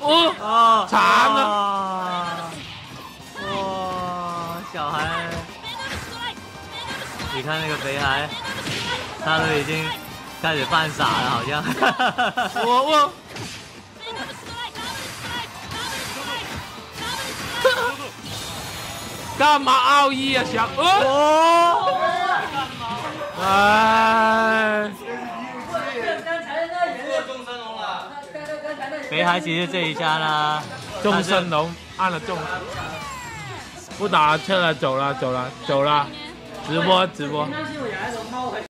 哦， 惨了！ 哇，小孩，你看那个北海，他都已经开始犯傻了，好像。 我。干嘛奥义啊，小哎！ 北海其实这一下呢， 众生龙按了众，不打了，撤了，走了，直播。